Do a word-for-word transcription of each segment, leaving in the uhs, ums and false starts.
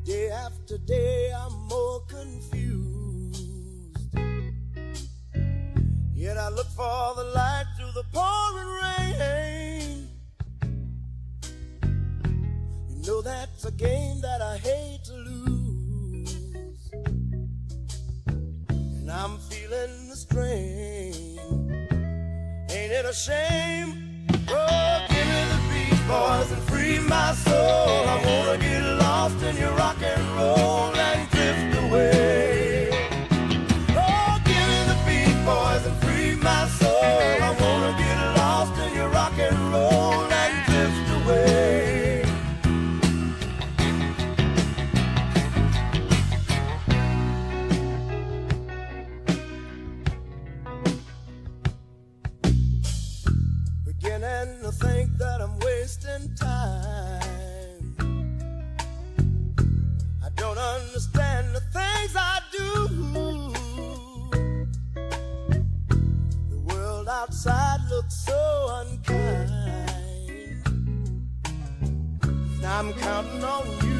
Day after day I'm more confused. Yet I look for the light through the pouring rain. You know that's a game that I hate to lose, and I'm feeling the strain. Ain't it a shame? Oh, give me the beat, boys, and free my soul. I wanna get lost in your rock and roll and drift away. Oh, give me the beat, boys, and free my soul. I wanna get lost in your rock and roll and drift away. Beginning to think that I'm wasting time. I don't understand the things I do. The world outside looks so unkind, and I'm counting on you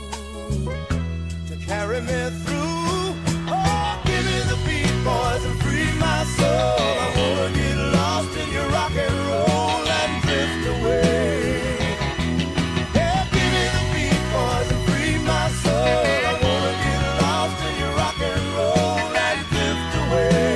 to carry me through. Oh, give me the beat, boys, and free my soul. I wanna get lost in your rock and roll and drift away. Yeah, give me the beat, boys, and free my soul. I wanna get lost in your rock and roll and drift away.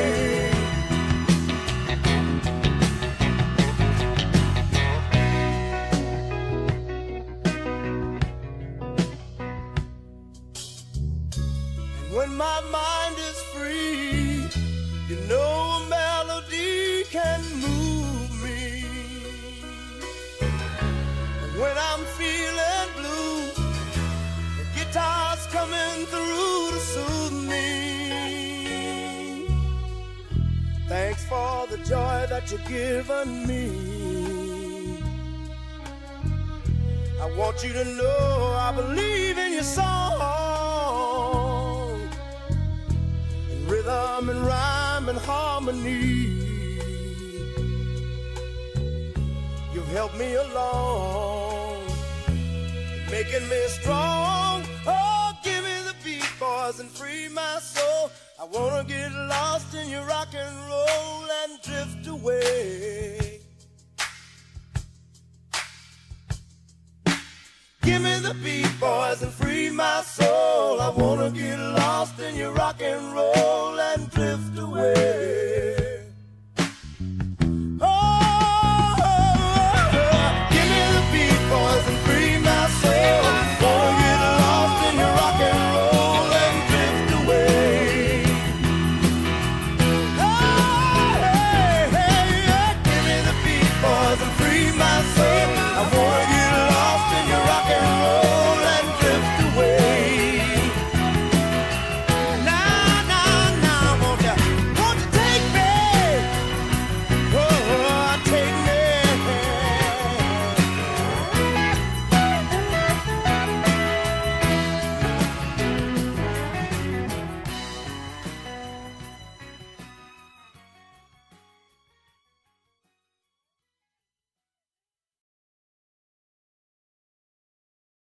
And when my mind is free, you know a melody can move me. And when I'm feeling blue, the guitar's coming through to soothe me. Thanks for the joy that you've given me. I want you to know I believe in your song, in rhythm and rhyme and harmony. You've helped me along, making me strong. Oh, give me the beat, boys, and free my soul. I wanna get lost in your rock and roll and drift away. Give me the beat, boys, and free my soul. I wanna get lost in your rock and roll and drift away.